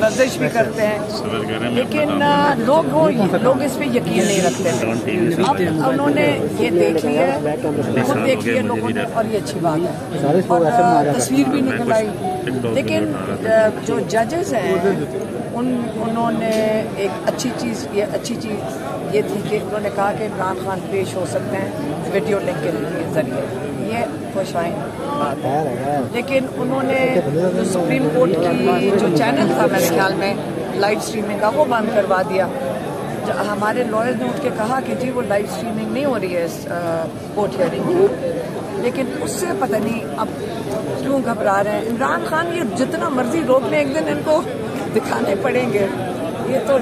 लफ्ज़िश भी करते हैं, लेकिन लोग इस पे यकीन नहीं रखते। अब उन्होंने ये देख लिया है, खुद देख लिया लोगों ने, और ये अच्छी बात है, और तस्वीर भी निकल आई। लेकिन जो जजेस हैं उन्होंने एक अच्छी चीज़ ये थी कि उन्होंने कहा कि इमरान खान पेश हो सकते हैं वीडियो लिंक के जरिए, ये खुशाइन बात है। लेकिन उन्होंने जो सुप्रीम कोर्ट की जो चैनल था मेरे ख्याल में लाइव स्ट्रीमिंग का, वो बंद करवा दिया। हमारे लॉयर ने उठ के कहा कि जी वो लाइव स्ट्रीमिंग नहीं हो रही है इस कोर्ट हियरिंग की, लेकिन उससे पता नहीं अब क्यों घबरा रहे हैं। इमरान खान ये जितना मर्जी रोक लें, एक दिन इनको दिखाने पड़ेंगे। ये तो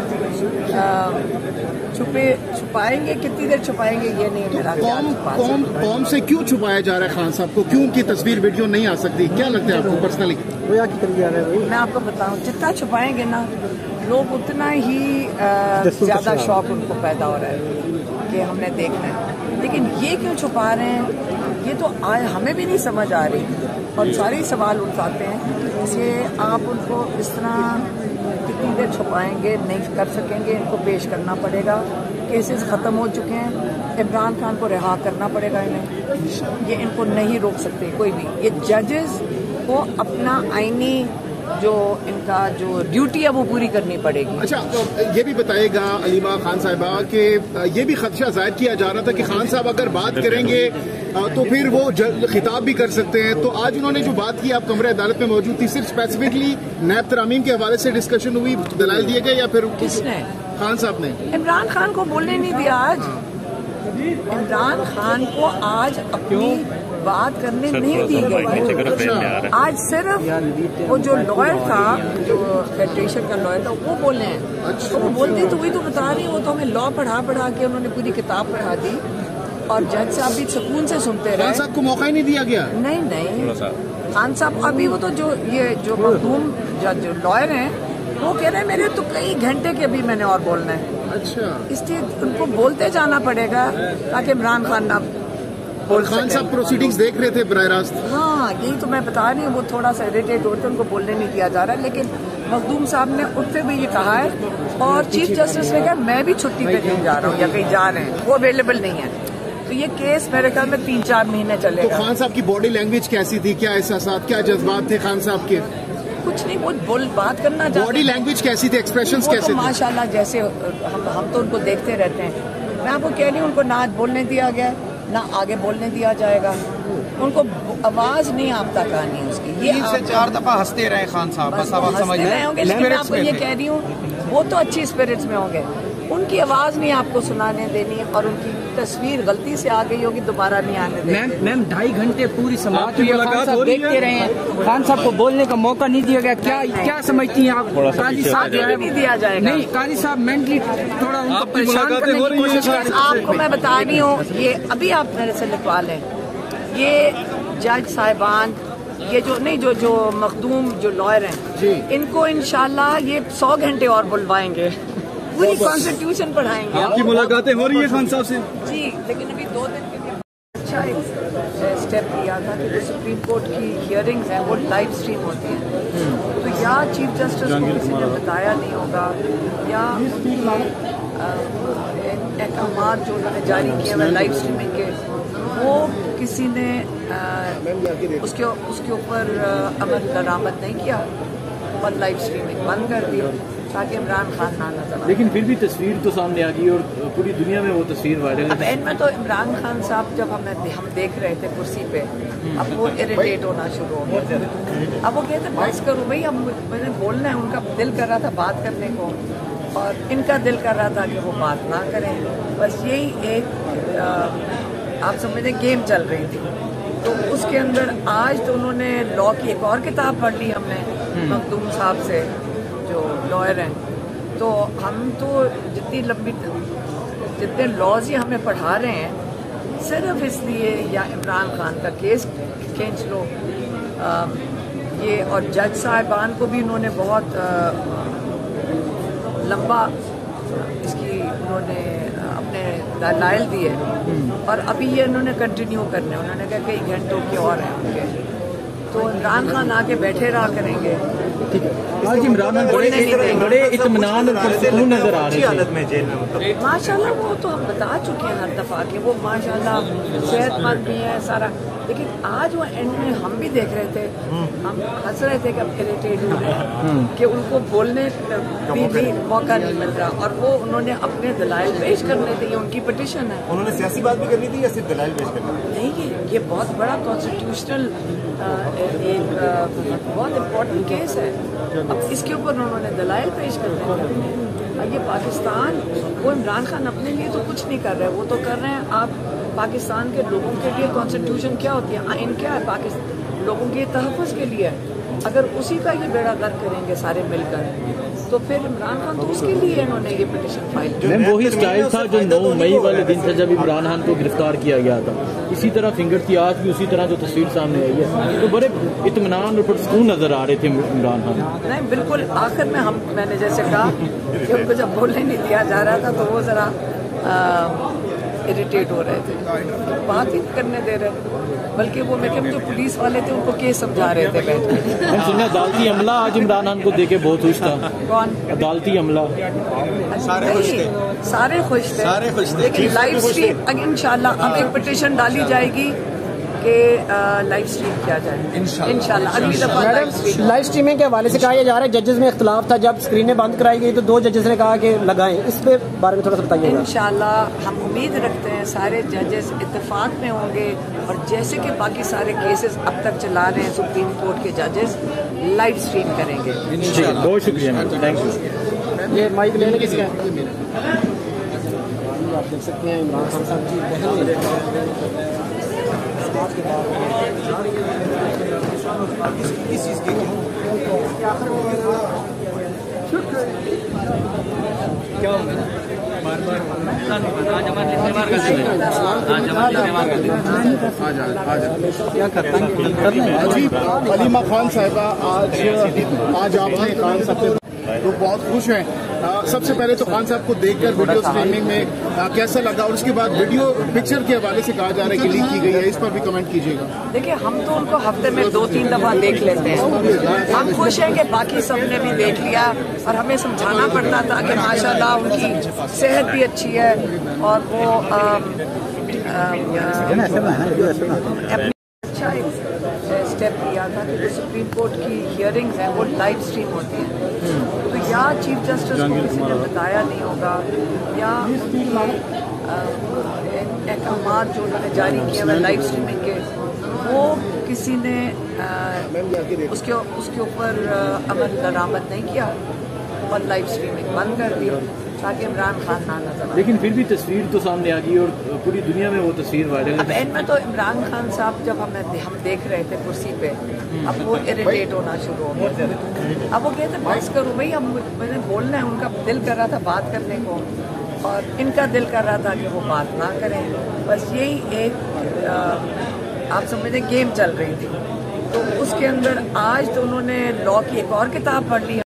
छुपाएंगे, कितनी देर छुपाएंगे ये नहीं मेरा ख्याल। कौम से क्यों छुपाया जा रहा है खान साहब को? क्यों उनकी तस्वीर वीडियो नहीं आ सकती? क्या लगता है आपको पर्सनली? मैं आपको बताऊं, जितना छुपाएंगे ना लोग, उतना ही ज्यादा शौक उनको पैदा हो रहा है कि हमने देखना है। लेकिन ये क्यों छुपा रहे हैं, ये तो हमें भी नहीं समझ आ रही, और सारे सवाल उठाते हैं। इसलिए आप उनको इस तरह कितनी देर छुपाएंगे, नहीं कर सकेंगे। इनको पेश करना पड़ेगा, केसेस ख़त्म हो चुके हैं, इमरान खान को रिहा करना पड़ेगा इन्हें। ये इनको नहीं रोक सकते कोई भी। ये जजेस को अपना आईनी जो इनका जो ड्यूटी है वो पूरी करनी पड़ेगी। अच्छा, ये भी बताएगा अलीमा खान साहिबा कि ये भी खदशा जाहिर किया जा रहा था कि खान साहब अगर बात करेंगे तो फिर वो खिताब भी कर सकते हैं। तो आज उन्होंने जो बात की, आप कमरे अदालत में मौजूद थी, सिर्फ स्पेसिफिकली नैब तरामीम के हवाले से डिस्कशन हुई, दलाल दिए गए, या फिर किसने? खान साहब ने। इमरान खान को बोलने नहीं दिया आज। इमरान खान को आज अपनी बात करने नहीं दी गई। आज सिर्फ वो जो लॉयर था, जो फेडरेशन का लॉयर था, वो बोले हैं। तो वो बोलते तो वही तो बता रही, वो तो हमें लॉ पढ़ा के उन्होंने पूरी किताब पढ़ा दी, और जज साहब भी सुकून से सुनते रहे। खान साहब को मौका ही नहीं दिया गया? नहीं, खान साहब अभी वो तो जो मखदूम जो लॉयर हैं वो कह रहे हैं मेरे तो कई घंटे के अभी मैंने और बोलना है। अच्छा, इसलिए उनको बोलते जाना पड़ेगा ताकि इमरान खान ना बोल। खान साहब प्रोसीडिंग्स देख रहे थे बराह रास्त। हाँ, यही तो मैं बता रही हूँ, वो थोड़ा सा इरिटेट होते, उनको बोलने नहीं दिया जा रहा है। लेकिन मखदूम साहब ने उठते हुए ये कहा है, और चीफ जस्टिस ने कहा मैं भी छुट्टी पे नहीं जा रहा हूँ या कहीं जा रहे हैं, वो अवेलेबल नहीं है। तो ये केस मेरे ख्याल में 3-4 महीने चलेगा। तो खान साहब की बॉडी लैंग्वेज कैसी थी? क्या एहसासात, क्या जज्बात थे खान साहब के? कुछ नहीं, वो बात करना चाहते। बॉडी लैंग्वेज कैसी थी, एक्सप्रेशंस कैसे थे? माशाल्लाह, जैसे हम तो उनको देखते रहते हैं। मैं आपको कह रही हूँ, उनको ना बोलने दिया गया, ना आगे बोलने दिया जाएगा। उनको आवाज नहीं आप तक आनी उसकी। ये 3 से 4 दफा हंसते रहे खान साहब, बस आप समझ रहे होंगे। लेकिन मैं आपको ये कह रही हूँ, वो तो अच्छी स्पिरिट्स में होंगे, उनकी आवाज नहीं आपको सुनाने देनी, और उनकी तस्वीर गलती से आ गई होगी, दोबारा नहीं आने देनी। मैम 2.5 घंटे पूरी समाज देखते रहे हैं, खान साहब को बोलने का मौका नहीं दिया गया। क्या समझती हैं आप? काजी साहब नहीं दिया जाएगा। नहीं, काजी साहब मेंटली थोड़ा उनको परेशान करने की कोशिश कर रहे हैं। आपको मैं बता रही हूँ, ये अभी आप मेरे से लिखवा लें, ये जज साहिबान, ये जो मखदूम जो लॉयर हैं, इनको इंशाल्लाह ये 100 घंटे और बुलवाएंगे, पूरी कॉन्स्टिट्यूशन पढ़ाएंगे। आपकी मुलाकातें हो रही है खान साहब से? जी, लेकिन अभी 2 दिन के लिए अच्छा एक स्टेप लिया था कि जो सुप्रीम कोर्ट की हियरिंग्स हैं वो लाइव स्ट्रीम होती हैं। तो या चीफ जस्टिस को किसी ने बताया नहीं होगा, या अहकाम जो उन्होंने जारी किए हुए लाइव स्ट्रीमिंग के, वो किसी ने उसके ऊपर अमल दरामद नहीं किया और लाइव स्ट्रीमिंग बंद कर दी ताकि इमरान खान ना नजर आए। लेकिन फिर भी तस्वीर तो सामने आ गई और पूरी दुनिया में वो तस्वीर वायरल है। अब इनमें तो इमरान खान साहब जब हम देख रहे थे कुर्सी पे, अब वो इरिटेट होना शुरू हो गया। अब वो कहते बस करो भाई, अब मैंने बोलना है। उनका दिल कर रहा था बात करने को, और इनका दिल कर रहा था कि वो बात ना करें। बस यही एक आप समझे गेम चल रही थी। तो उसके अंदर आज तो उन्होंने लॉ की एक और किताब पढ़ ली हमने मखदूम साहब से, जो लॉयर हैं। तो हम तो जितने लॉज ही हमें पढ़ा रहे हैं, सिर्फ इसलिए या इमरान खान का केस खींच लो ये, और जज साहिबान को भी इन्होंने बहुत लंबा इसकी उन्होंने अपने दलाइल दिए, और अभी ये इन्होंने कंटिन्यू करने, उन्होंने कहा कई घंटों के और हैं उनके। तो इमरान खान आके बैठे रहा करेंगे, ठीक है। आज इमरान खान बड़े इत्मीनान और पुरसुकून नजर आ रहे थे माशाल्लाह। वो तो हम बता चुके हैं हर दफा कि वो माशाल्लाह सेहतमंद भी है सारा, लेकिन आज वो एंड में हम भी देख रहे थे, हम हंस रहे थे कि अब इरिटेट हो रहे हैं कि उनको बोलने भी मौका नहीं मिल रहा, और वो उन्होंने अपने दलाइल पेश करने थे। ये उनकी पिटीशन है। उन्होंने सियासी बात भी करनी थी या सिर्फ दलाइल पेश करना? नहीं, ये बहुत बड़ा कॉन्स्टिट्यूशनल एक बहुत इम्पोर्टेंट केस है। अब इसके ऊपर उन्होंने दलाइल पेश करने थे। ये पाकिस्तान, वो इमरान खान अपने लिए तो कुछ नहीं कर रहे, वो तो कर रहे हैं आप पाकिस्तान के लोगों के लिए कॉन्स्टिट्यूशन क्या होती है, आइन क्या है, पाकिस्तान लोगों के तहफ़्फ़ुज़ के लिए है। अगर उसी का ये बेड़ा गर्क करेंगे सारे मिलकर, तो फिर इमरान खान तो उसके लिए इन्होंने ये पिटीशन फाइल की। वही स्टाइल था जो 9 मई वाले दिन था जब इमरान खान को गिरफ्तार किया गया था। इसी तरह फिंगर थी आज भी, उसी तरह जो तस्वीर सामने आई है, तो बड़े इत्मीनान और पुरसुकून नजर आ रहे थे इमरान खान। नहीं, बिल्कुल आखिर में मैंने जैसे कहा कि उनको जब बोलने नहीं दिया जा रहा था तो वो जरा इरिटेट हो रहे थे, बात ही करने दे रहे, बल्कि वो मेरे जो पुलिस वाले थे उनको केस समझा रहे थे बैठ के। सुना अदालती अमला आज इमरान खान को देके बहुत खुश था। कौन? अदालती अमला सारे खुश थे, लेकिन लाइव स्ट्रीम इंशाल्लाह अब एक पिटीशन डाली जाएगी कि लाइव स्ट्रीम किया जाए इंशाल्लाह अगली दफा। लाइव स्ट्रीमिंग के हवाले से कहा जा रहा है जजेस में इख्तलाफ था, जब स्क्रीनें बंद कराई गई तो 2 जजेस ने कहा कि लगाएं, इस पे बारे में थोड़ा सा बताइएगा। इंशाल्लाह हम उम्मीद रखते हैं सारे जजेस इत्तेफाक में होंगे, और जैसे कि बाकी सारे केसेस अब तक चला रहे हैं सुप्रीम कोर्ट के जजेस लाइव स्ट्रीम करेंगे। बहुत शुक्रिया, थैंक यू। ये माइक लेने किसका है? आप देख सकते हैं इमरान खान साहब की बहन अलीमा खान साहिबा आज आपने खान साहब तो बहुत खुश हैं। सबसे पहले तो खान साहब को देखकर वीडियो स्ट्रीमिंग में कैसा लगा, और उसके बाद वीडियो पिक्चर के हवाले से कहा जा रहा है कि लीक की गई है, इस पर भी कमेंट कीजिएगा। देखिए, हम तो उनको हफ्ते में 2-3 दफा देख लेते हैं, हम खुश हैं कि बाकी सब ने भी देख लिया, और हमें समझाना पड़ता था कि माशाल्लाह उनकी सेहत भी अच्छी है, और वो अच्छा स्टेप लिया था कि जो सुप्रीम कोर्ट की हियरिंग्स हैं वो लाइव स्ट्रीम होती हैं। तो या चीफ जस्टिस को किसी ने बताया नहीं होगा, या उनकी अहकाम जो उन्होंने जारी किए हुए लाइव स्ट्रीमिंग के, वो किसी ने उसके ऊपर अमल दरामद नहीं किया और लाइव स्ट्रीमिंग बंद कर दी ताकि इमरान खान ना नजर आए। लेकिन फिर भी तस्वीर तो सामने आ गई और पूरी दुनिया में वो तस्वीर वायरल है। अब एंड में तो इमरान खान साहब जब हम देख रहे थे कुर्सी पे, अब वो इरिटेट होना शुरू हो गया। अब वो कहते बस करूँ भाई, अब मैंने बोलना है, उनका दिल कर रहा था बात करने को और इनका दिल कर रहा था कि वो बात ना करें। बस यही एक आप समझे गेम चल रही थी। तो उसके अंदर आज तो उन्होंने लॉ की एक और किताब पढ़ ली।